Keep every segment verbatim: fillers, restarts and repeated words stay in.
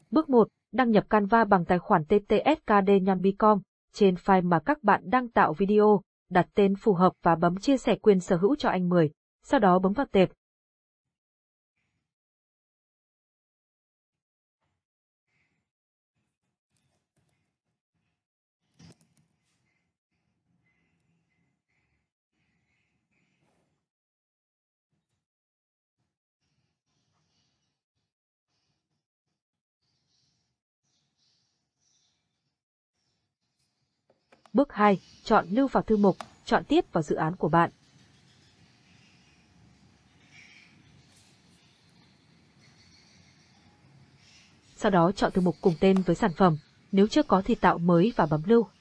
Bước một. Đăng nhập Canva bằng tài khoản tê tê ét ca đê Nhambie chấm com. Trên file mà các bạn đang tạo video, đặt tên phù hợp và bấm chia sẻ quyền sở hữu cho anh Mười. Sau đó bấm vào tệp. Bước hai. Chọn lưu vào thư mục, chọn tiếp vào dự án của bạn. Sau đó chọn thư mục cùng tên với sản phẩm, nếu chưa có thì tạo mới và bấm lưu.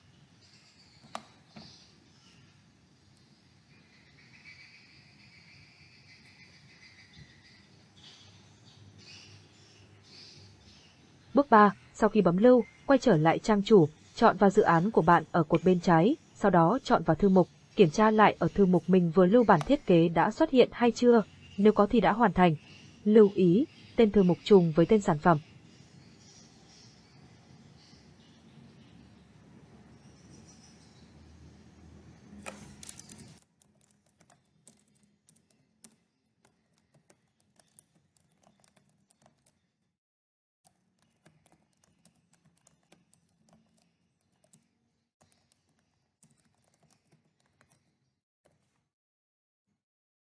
Bước ba. Sau khi bấm lưu, quay trở lại trang chủ, chọn vào dự án của bạn ở cột bên trái, sau đó chọn vào thư mục, kiểm tra lại ở thư mục mình vừa lưu bản thiết kế đã xuất hiện hay chưa, nếu có thì đã hoàn thành. Lưu ý, tên thư mục trùng với tên sản phẩm.